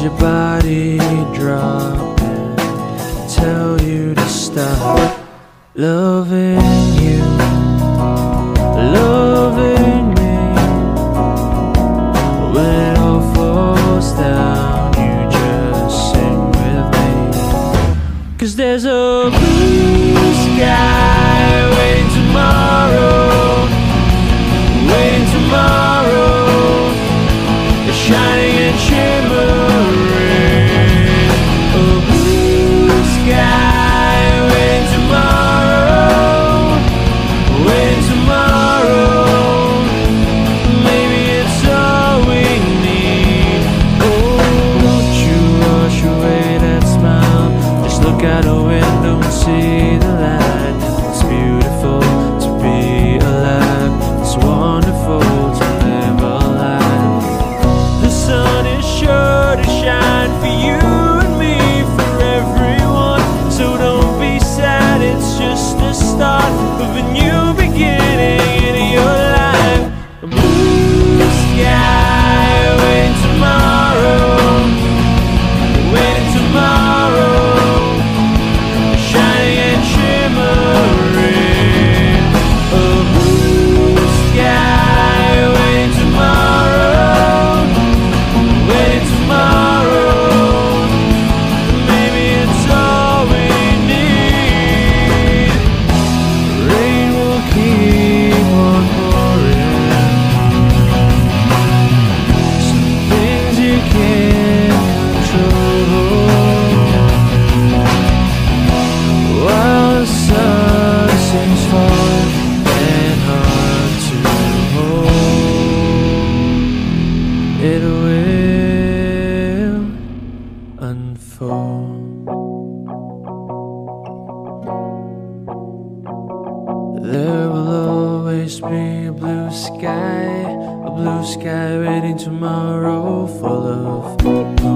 your body drop and tell you to stop loving you, loving me. When it all falls down, you just sing with me. 'Cause there's a blue sky waiting tomorrow, waiting tomorrow, shining and shimmering. A blue sky waiting tomorrow, waiting tomorrow. Maybe it's all we need. Oh, don't you wash away that smile. Just look out a window and see the light. It's beautiful to be alive. It's wonderful to live a life. The sun is sure to shine for you and me, for everyone. So don't be sad, it's just the start of a new beginning in your life. A blue sky waiting tomorrow, waiting tomorrow, shining and shimmering. A blue sky waiting tomorrow, waiting tomorrow. Maybe it's all we need. Rain will keep on pouring. Some things you can't control. While the sun seems far and hard to hold, it will unfold. There will always be a blue sky waiting tomorrow, full of